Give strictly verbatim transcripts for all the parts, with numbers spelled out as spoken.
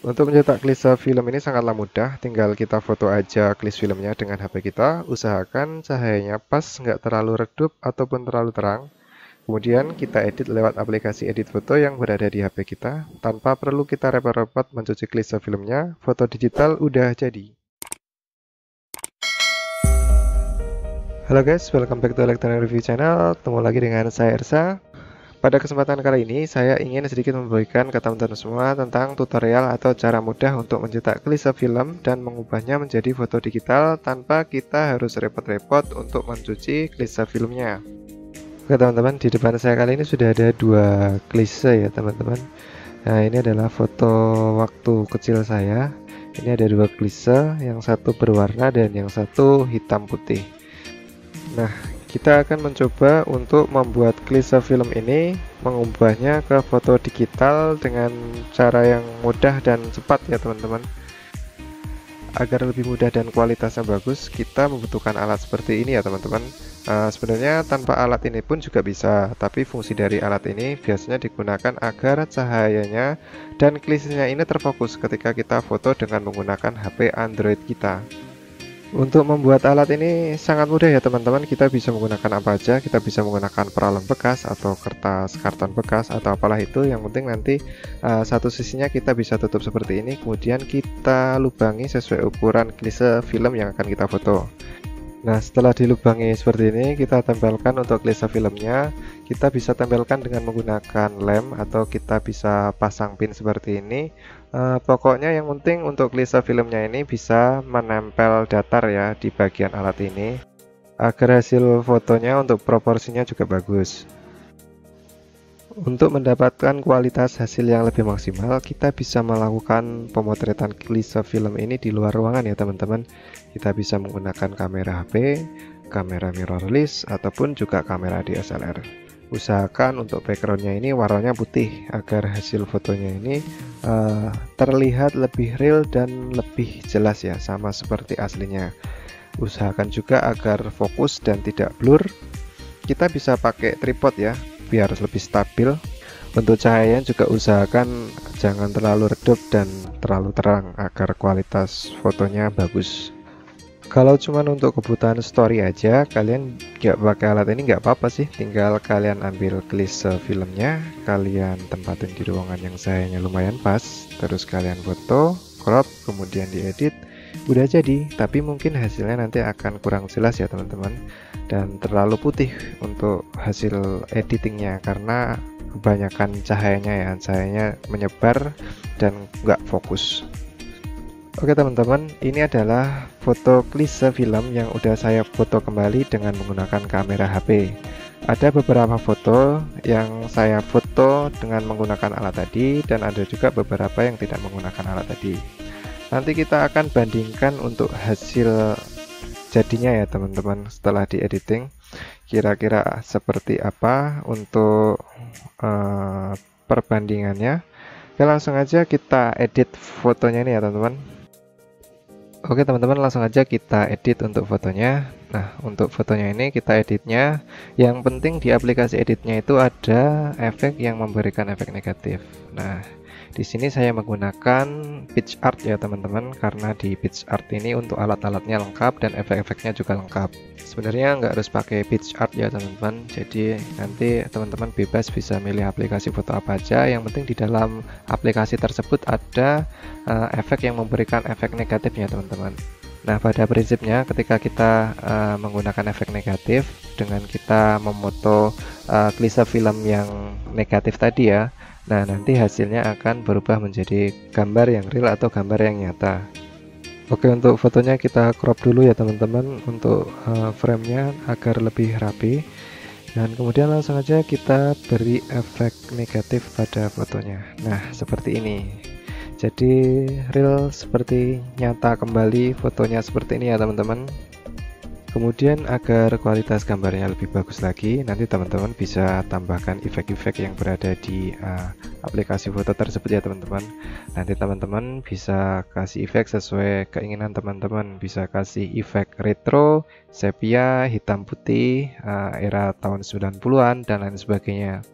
Untuk mencetak klise film ini sangatlah mudah, tinggal kita foto aja klise filmnya dengan H P kita. Usahakan cahayanya pas, nggak terlalu redup ataupun terlalu terang. Kemudian kita edit lewat aplikasi edit foto yang berada di H P kita. Tanpa perlu kita repot-repot mencuci klise filmnya, foto digital udah jadi. Halo guys, welcome back to Electronic Review Channel. Ketemu lagi dengan saya Ersa. Pada kesempatan kali ini, saya ingin sedikit memberikan ke teman-teman semua tentang tutorial atau cara mudah untuk mencetak klise film dan mengubahnya menjadi foto digital tanpa kita harus repot-repot untuk mencuci klise filmnya. Oke teman-teman, di depan saya kali ini sudah ada dua klise ya teman-teman. Nah, ini adalah foto waktu kecil saya. Ini ada dua klise, yang satu berwarna dan yang satu hitam putih. Nah, kita akan mencoba untuk membuat klise film ini, mengubahnya ke foto digital dengan cara yang mudah dan cepat ya teman-teman. Agar lebih mudah dan kualitasnya bagus, kita membutuhkan alat seperti ini ya teman-teman. Uh, sebenarnya tanpa alat ini pun juga bisa, tapi fungsi dari alat ini biasanya digunakan agar cahayanya dan klisenya ini terfokus ketika kita foto dengan menggunakan H P Android kita. Untuk membuat alat ini sangat mudah ya teman-teman. Kita bisa menggunakan apa aja, kita bisa menggunakan paralon bekas atau kertas karton bekas atau apalah itu. Yang penting nanti uh, satu sisinya kita bisa tutup seperti ini, kemudian kita lubangi sesuai ukuran klise film yang akan kita foto. Nah, setelah dilubangi seperti ini, kita tempelkan untuk klise filmnya. Kita bisa tempelkan dengan menggunakan lem atau kita bisa pasang pin seperti ini. Uh, pokoknya yang penting untuk klise filmnya ini bisa menempel datar ya di bagian alat ini, agar hasil fotonya untuk proporsinya juga bagus. Untuk mendapatkan kualitas hasil yang lebih maksimal, kita bisa melakukan pemotretan klise film ini di luar ruangan ya teman-teman. Kita bisa menggunakan kamera H P, kamera mirrorless, ataupun juga kamera D S L R. Usahakan untuk backgroundnya ini warnanya putih agar hasil fotonya ini uh, terlihat lebih real dan lebih jelas ya, sama seperti aslinya. Usahakan juga agar fokus dan tidak blur. Kita bisa pakai tripod ya, biar lebih stabil. Untuk cahaya juga usahakan jangan terlalu redup dan terlalu terang agar kualitas fotonya bagus. Kalau cuma untuk kebutuhan story aja, kalian nggak pakai alat ini nggak apa-apa sih. Tinggal kalian ambil klise filmnya, kalian tempatin di ruangan yang cahayanya lumayan pas, terus kalian foto, crop, kemudian diedit, udah jadi. Tapi mungkin hasilnya nanti akan kurang jelas ya teman-teman, dan terlalu putih untuk hasil editingnya karena kebanyakan cahayanya ya, cahayanya menyebar dan nggak fokus. Oke teman-teman, ini adalah foto klise film yang udah saya foto kembali dengan menggunakan kamera H P. Ada beberapa foto yang saya foto dengan menggunakan alat tadi, dan ada juga beberapa yang tidak menggunakan alat tadi. Nanti kita akan bandingkan untuk hasil jadinya ya teman-teman setelah di editing, kira-kira seperti apa untuk uh, perbandingannya. Oke, langsung aja kita edit fotonya ini ya teman-teman. Oke teman-teman, langsung aja kita edit untuk fotonya. Nah, untuk fotonya ini kita editnya, yang penting di aplikasi editnya itu ada efek yang memberikan efek negatif. Nah, di sini saya menggunakan PicsArt ya teman-teman, karena di PicsArt ini untuk alat-alatnya lengkap dan efek-efeknya juga lengkap. Sebenarnya nggak harus pakai PicsArt ya teman-teman, jadi nanti teman-teman bebas bisa milih aplikasi foto apa aja. Yang penting di dalam aplikasi tersebut ada uh, efek yang memberikan efek negatifnya teman-teman. Nah, pada prinsipnya ketika kita uh, menggunakan efek negatif dengan kita memoto uh, klise film yang negatif tadi ya, nah nanti hasilnya akan berubah menjadi gambar yang real atau gambar yang nyata. Oke, untuk fotonya kita crop dulu ya teman-teman untuk uh, framenya agar lebih rapi, dan kemudian langsung aja kita beri efek negatif pada fotonya. Nah, seperti ini. Jadi real seperti nyata kembali, fotonya seperti ini ya teman-teman. Kemudian agar kualitas gambarnya lebih bagus lagi, nanti teman-teman bisa tambahkan efek-efek yang berada di uh, aplikasi foto tersebut ya teman-teman. Nanti teman-teman bisa kasih efek sesuai keinginan teman-teman, bisa kasih efek retro, sepia, hitam putih, uh, era tahun sembilan puluhan dan lain sebagainya.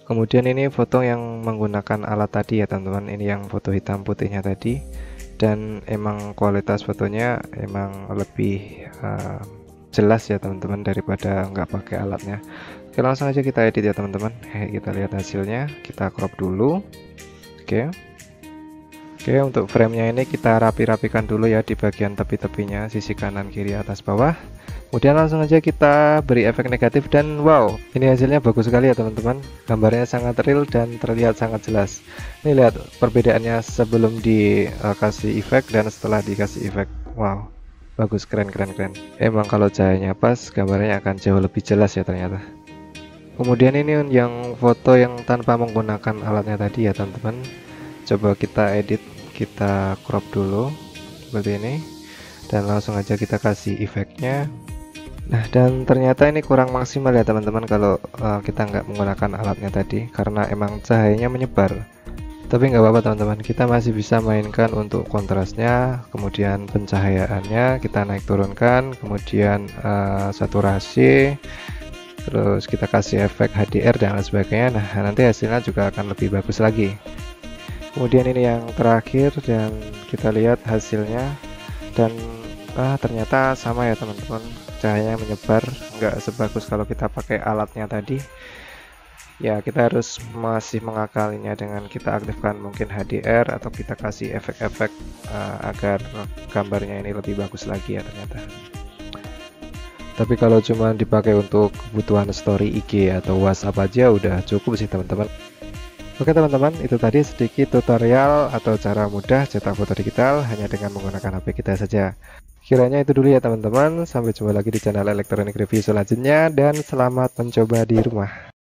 Kemudian ini foto yang menggunakan alat tadi ya teman-teman, ini yang foto hitam putihnya tadi, dan emang kualitas fotonya emang lebih uh, jelas ya teman-teman daripada nggak pakai alatnya. Oke, langsung aja kita edit ya teman-teman. Kita lihat hasilnya, kita crop dulu. Oke. Oke, untuk framenya ini kita rapi-rapikan dulu ya di bagian tepi-tepinya, sisi kanan, kiri, atas, bawah. Kemudian langsung aja kita beri efek negatif dan wow, ini hasilnya bagus sekali ya teman-teman. Gambarnya sangat real dan terlihat sangat jelas. Ini lihat perbedaannya sebelum dikasih efek dan setelah dikasih efek. Wow, bagus, keren keren keren. Emang kalau cahayanya pas, gambarnya akan jauh lebih jelas ya ternyata. Kemudian ini yang foto yang tanpa menggunakan alatnya tadi ya teman-teman. Coba kita edit, kita crop dulu seperti ini, dan langsung aja kita kasih efeknya. Nah, dan ternyata ini kurang maksimal ya teman-teman kalau uh, kita nggak menggunakan alatnya tadi, karena emang cahayanya menyebar. Tapi nggak apa-apa teman-teman, kita masih bisa mainkan untuk kontrasnya, kemudian pencahayaannya kita naik turunkan, kemudian uh, saturasi, terus kita kasih efek H D R dan lain sebagainya. Nah, nanti hasilnya juga akan lebih bagus lagi. Kemudian ini yang terakhir dan kita lihat hasilnya, dan ah, ternyata sama ya teman-teman, cahayanya menyebar, nggak sebagus kalau kita pakai alatnya tadi. Ya, kita harus masih mengakalinya dengan kita aktifkan mungkin H D R atau kita kasih efek-efek uh, agar gambarnya ini lebih bagus lagi ya ternyata. Tapi kalau cuma dipakai untuk kebutuhan story I G atau WhatsApp aja udah cukup sih teman-teman. Oke teman-teman, itu tadi sedikit tutorial atau cara mudah cetak foto digital hanya dengan menggunakan H P kita saja. Kiranya itu dulu ya teman-teman, sampai jumpa lagi di channel Electronic Review selanjutnya, dan selamat mencoba di rumah.